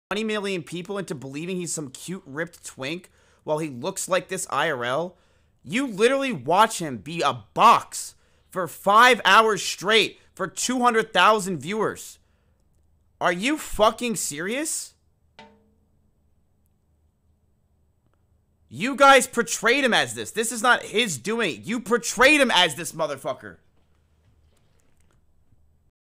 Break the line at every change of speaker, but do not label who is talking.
20 million people into believing he's some cute, ripped twink while he looks like this IRL. You literally watch him be a box for 5 hours straight for 200,000 viewers. Are you fucking serious? You guys portrayed him as this. This is not his doing. You portrayed him as this motherfucker.